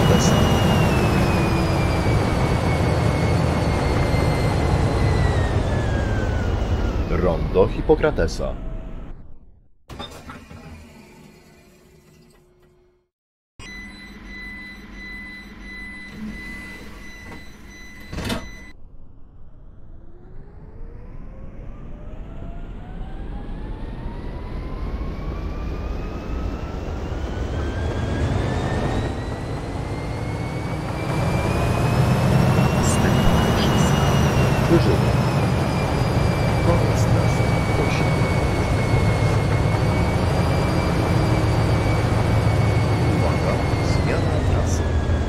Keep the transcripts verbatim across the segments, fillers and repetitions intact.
Hipokratesa. Rondo Hipokratesa. Wyżyny. Koniec trasy. Prosimy. Uwaga, zmiana trasy.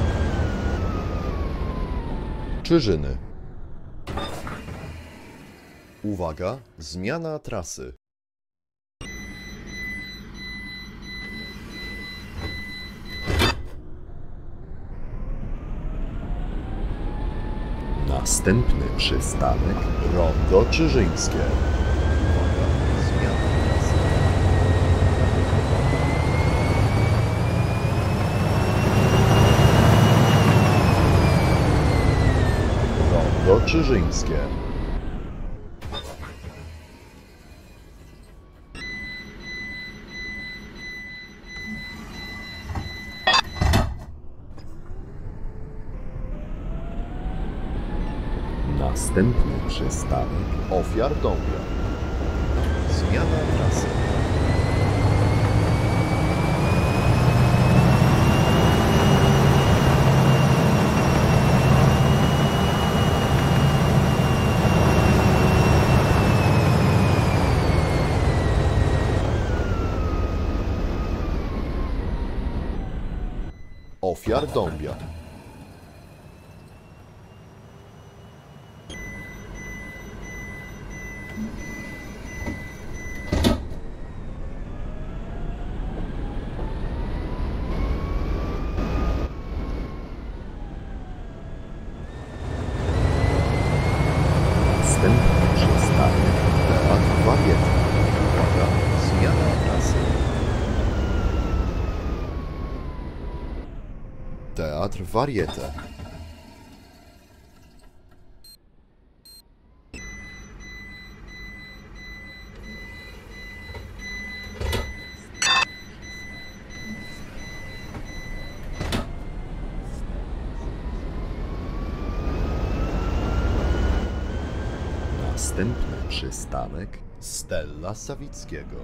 Czyżyny. Uwaga, zmiana trasy. Następny przystanek Rondo Czyżyńskie. Uwaga, zmiana trasy. Rondo Czyżyńskie. Następny przystanek Ofiar Dąbia. Zmiana trasy. Ofiar Dąbia. Następny przystanek Teatr Wariety. Uwaga, zmiana trasy. Teatr Warietę. Następny przystanek Stella Sawickiego.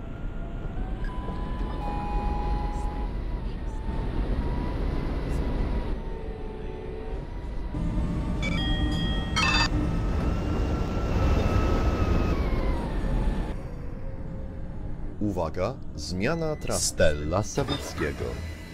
Uwaga, zmiana trasy. Stella Sawickiego.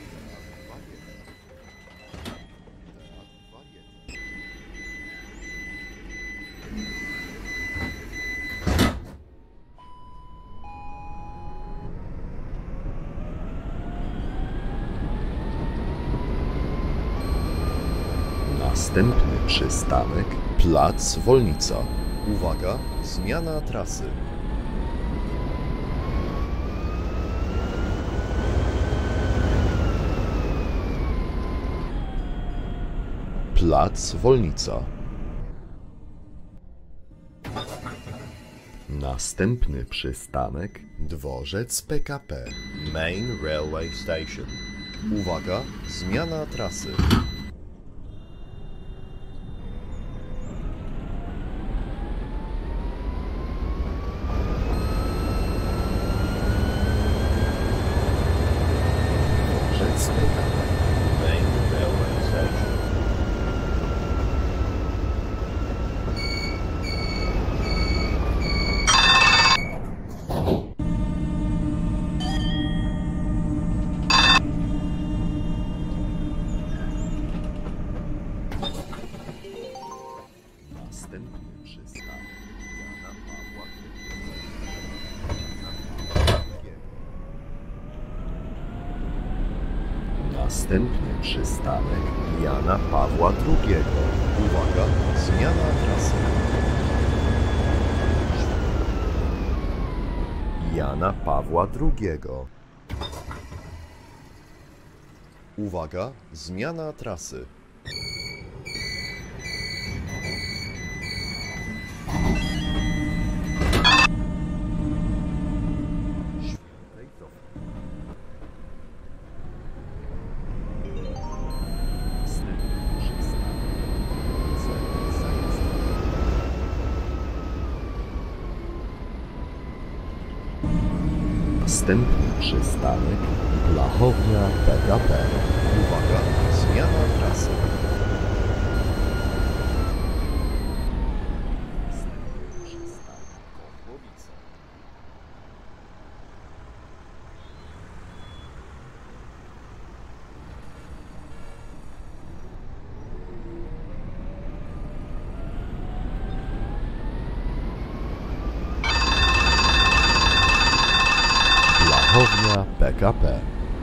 Następny przystanek Plac Wolnica. Uwaga, zmiana trasy. Plac Wolnica. Następny przystanek Dworzec P K P. Main Railway Station. Uwaga, zmiana trasy. Dworzec P K P. Main Railway Station. Następny przystanek Jana Pawła drugiego. Następny przystanek Jana Pawła drugiego. Uwaga, zmiana trasy. Jana Pawła drugiego. Uwaga, zmiana trasy. Następny przystanek Blachownia P K P. Uwaga, zmiana trasy. Blachownia P K P.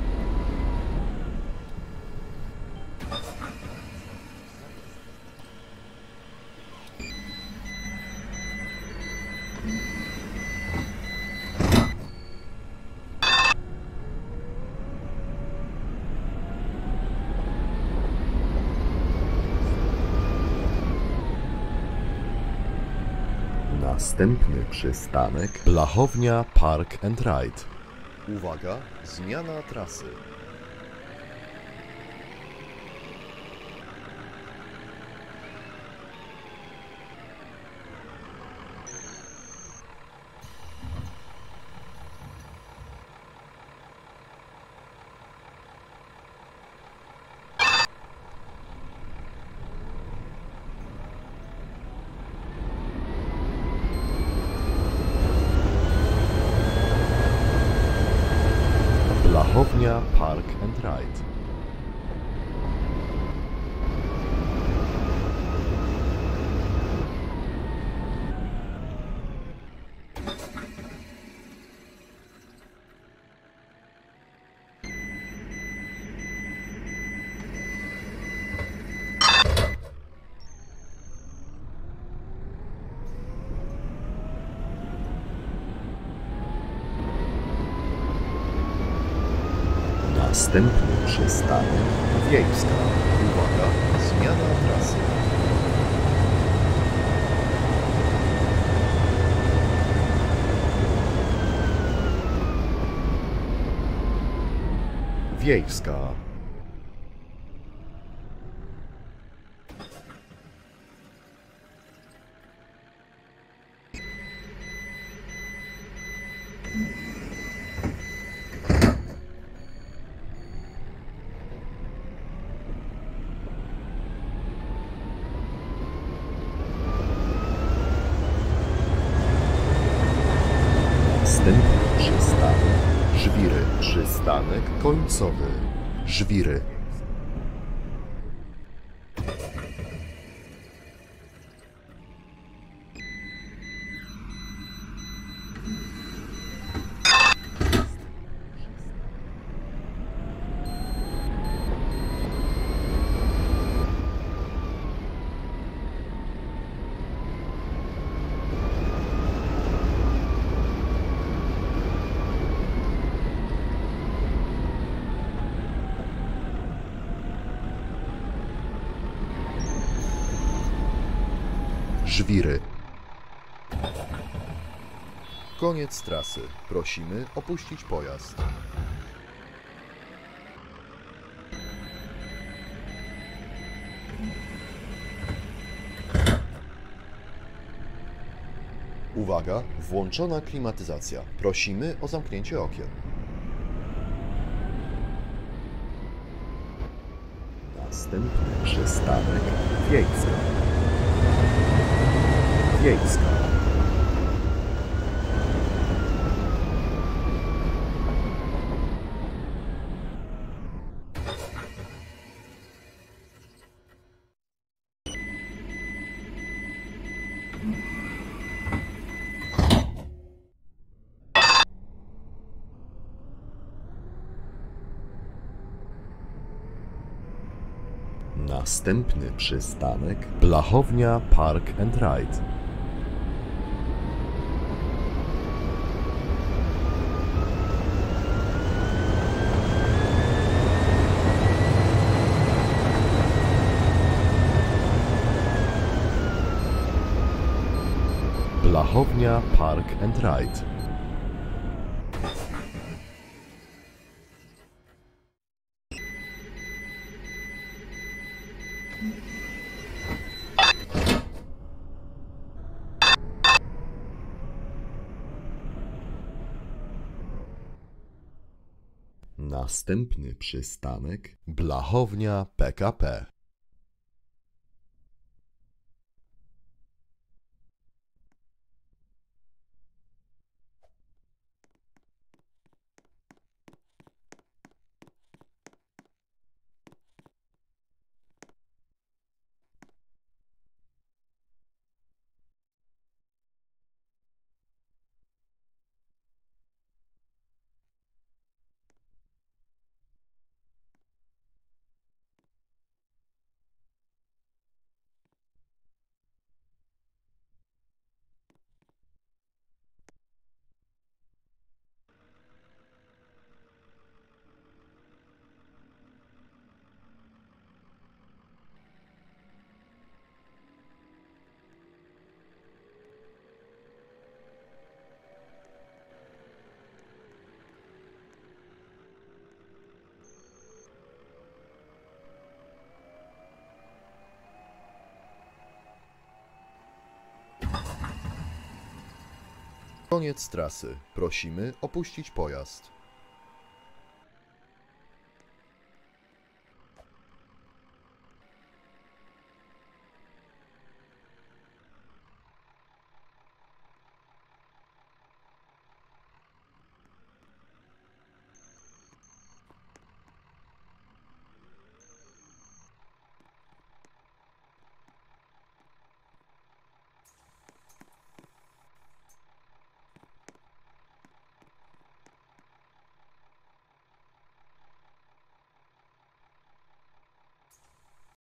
Następny przystanek Blachownia Park and Ride. Uwaga, zmiana trasy. Blachownia Park and Ride. Następny przystanek Wiejska. Uwaga, zmiana trasy. Wiejska. Następny przystanek Żwiry. Przystanek końcowy Żwiry. Żwiry. Koniec trasy. Prosimy opuścić pojazd. Uwaga, włączona klimatyzacja. Prosimy o zamknięcie okien. Następny przystanek Wiejska. Wiejska. Następny przystanek Blachownia Park and Ride. Blachownia Park and Ride. Następny przystanek Blachownia P K P. Koniec trasy. Prosimy opuścić pojazd.